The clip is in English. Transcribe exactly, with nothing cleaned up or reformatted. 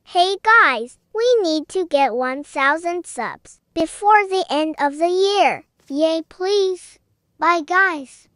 Hey guys, we need to get one thousand subs before the end of the year. Yay please. Bye guys.